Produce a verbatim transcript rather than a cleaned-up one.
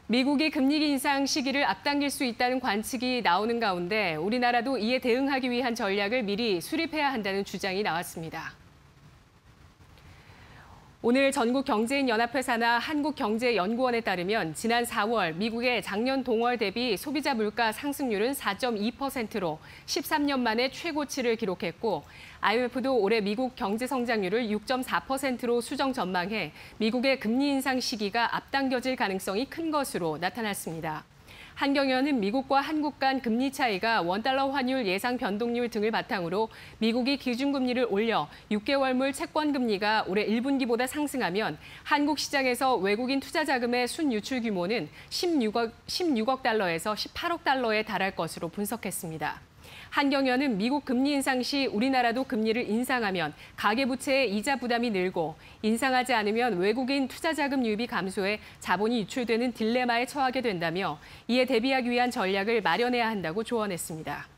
미국이 금리 인상 시기를 앞당길 수 있다는 관측이 나오는 가운데 우리나라도 이에 대응하기 위한 전략을 미리 수립해야 한다는 주장이 나왔습니다. 오늘 전국경제인연합회사나 한국경제연구원에 따르면 지난 사월 미국의 작년 동월 대비 소비자 물가 상승률은 사 점 이 퍼센트로 십삼 년 만에 최고치를 기록했고 아이엠에프도 올해 미국 경제 성장률을 육 점 사 퍼센트로 수정 전망해 미국의 금리 인상 시기가 앞당겨질 가능성이 큰 것으로 나타났습니다. 한경영은 미국과 한국 간 금리 차이가 원달러 환율 예상 변동률 등을 바탕으로 미국이 기준금리를 올려 육 개월물 채권금리가 올해 일 분기보다 상승하면 한국 시장에서 외국인 투자 자금의 순유출 규모는 십육억, 십육억 달러에서 십팔억 달러에 달할 것으로 분석했습니다. 한경영은 미국 금리 인상 시 우리나라도 금리를 인상하면 가계부채의 이자 부담이 늘고 인상하지 않으면 외국인 투자자금 유입이 감소해 자본이 유출되는 딜레마에 처하게 된다며 이에 대비하기 위한 전략을 마련해야 한다고 조언했습니다.